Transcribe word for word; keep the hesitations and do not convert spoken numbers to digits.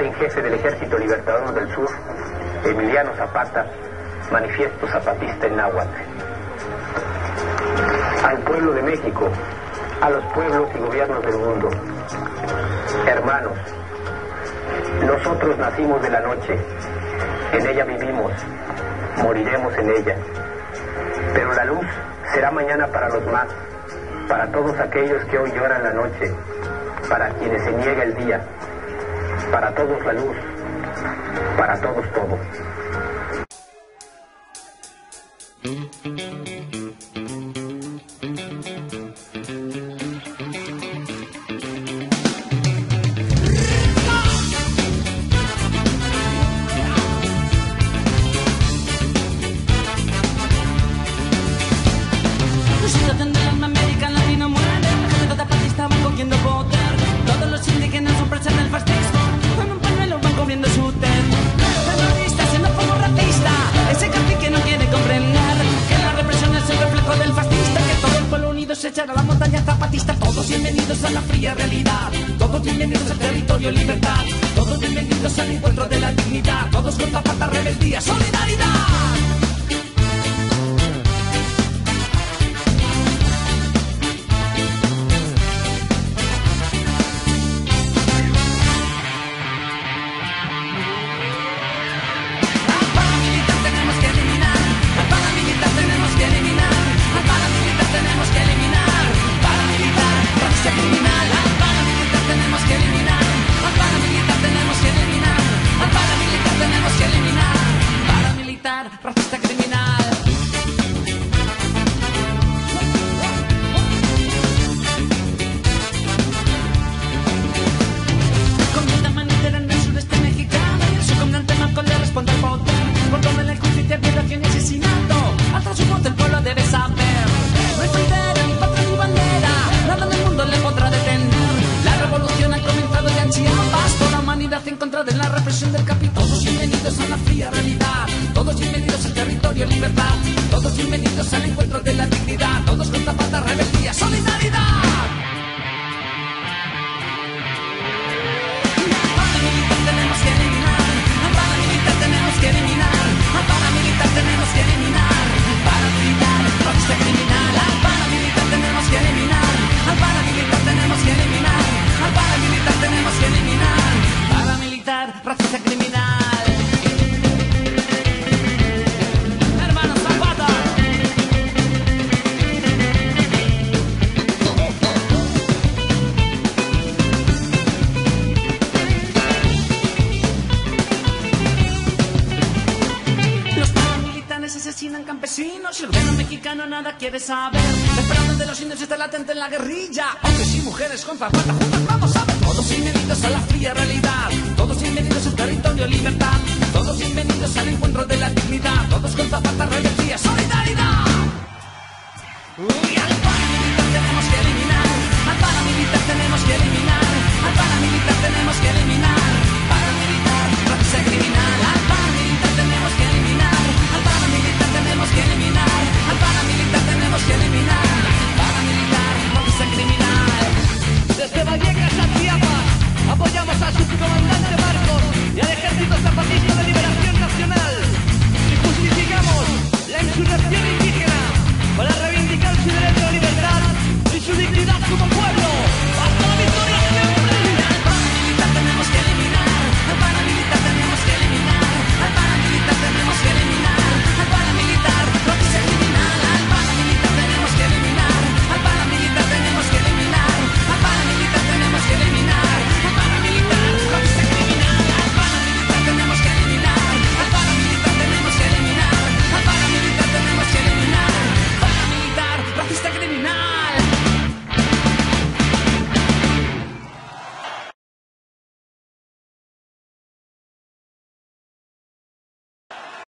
en jefe del Ejército Libertador del Sur, Emiliano Zapata, manifiesto zapatista en náhuatl. Al pueblo de México, a los pueblos y gobiernos del mundo, hermanos, nosotros nacimos de la noche, en ella vivimos, moriremos en ella, pero la luz será mañana para los más, para todos aquellos que hoy lloran la noche, para quienes se niega el día, para todos la luz, para todos todo. A la montaña zapatista, todos bienvenidos a la fría realidad, todos bienvenidos al territorio libertad, todos bienvenidos al encuentro de la dignidad, todos con Zapata, rebeldía, solidaridad. Racista criminal. Comenta manitera en el sureste mexicano y el subcomandante Marco le responde al poder por toda la injusticia, violación y asesinato. Hasta su voz el pueblo debe saber. No hay frontera, ni patria, ni bandera, nada en el mundo le podrá detener. La revolución ha comenzado ya en Chiapas, toda la humanidad en contra de la represión del capitán. Todos bienvenidos a la fría realidad, todos bienvenidos al territorio libertad, todos bienvenidos al encuentro de la dignidad, todos con Zapata, rebeldía, solidaridad. Al paramilitar tenemos que eliminar, al paramilitar tenemos que eliminar, al paramilitar tenemos que eliminar, paramilitar, racista criminal, al paramilitar tenemos que eliminar, al paramilitar tenemos que eliminar, al paramilitar tenemos que eliminar, paramilitar, racista criminal. Asesinan campesinos y el gobierno mexicano nada quiere saber. La esperanza de los indios está latente en la guerrilla. Hombres y mujeres con Zapata juntas vamos a